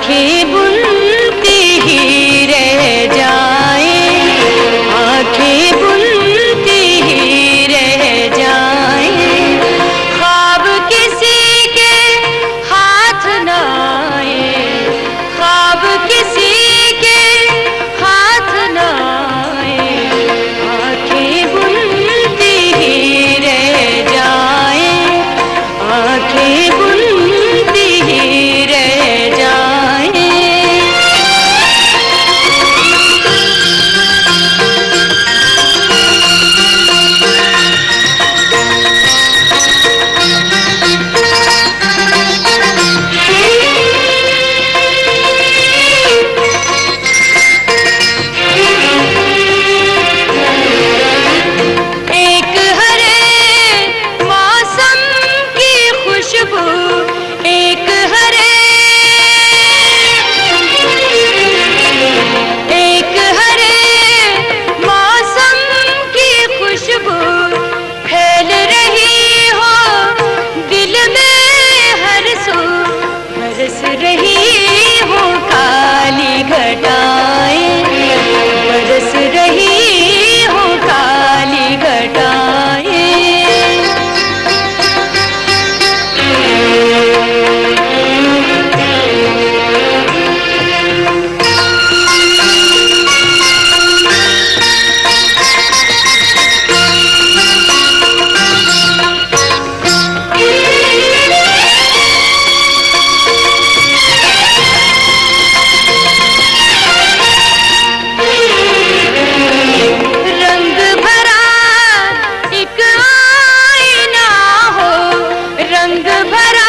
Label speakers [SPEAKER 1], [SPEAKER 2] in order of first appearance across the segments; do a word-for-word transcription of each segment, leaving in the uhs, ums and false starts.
[SPEAKER 1] आंखें बुनती ही रह जाए, आंखें बुनती ही रह जाए, ख्वाब किसी के हाथ न आए, ख्वाब किसी के हाथ न आए, आंखें बुनती ही रह जाए, आंखें बुनती ही रह जाए। एक हरे मौसम की खुशबू, एक हरे एक हरे मौसम की खुशबू फैल रही हो दिल में हर सू, बरस रही हो काली घटाएं, बरस रही हो काली घटाएं। रंग भरा एक आईना हो, रंग भरा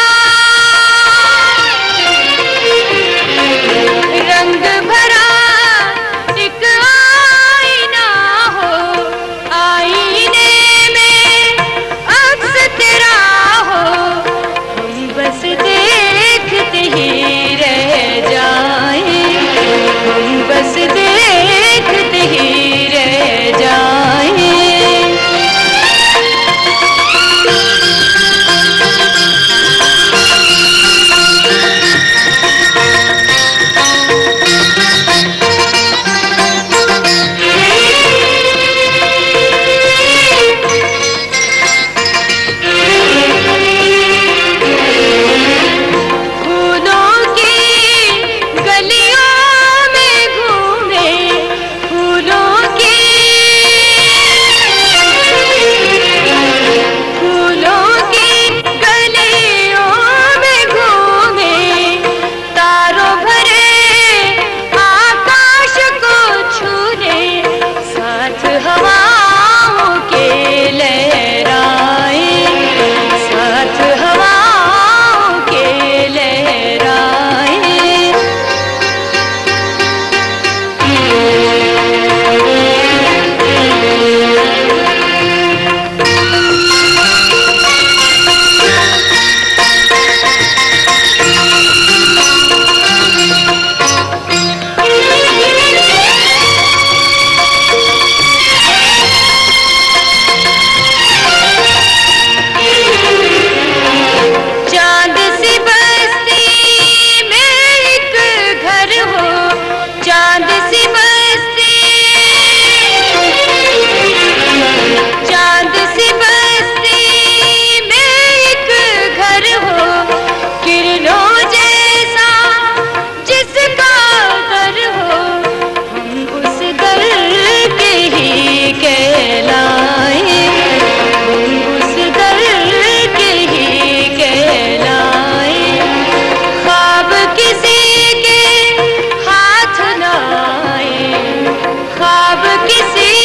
[SPEAKER 1] रंग भरा एक आईना हो, आईने में अक्स तेरा हो, हम बस देखते ही रह जाए, हम बस देखते ही रह जाए। फूलों की गलियों में घूमे, फूलों की फूलों की गलियों में घूमे, तारों भरे आकाश को छूने, साथ हवाओं के लहराए, साथ हवाओं के लहराए। चांद सी बस्ती में एक घर हो, चांद सी बस्ती चांद सी बस्ती में एक घर हो, किरणों जैसा जिसका घर हो, हम उस घर के ही कहलाए, हम उस घर के ही कहलाए, ख्वाब किसी के हाथ न आए, ख्वाब किसी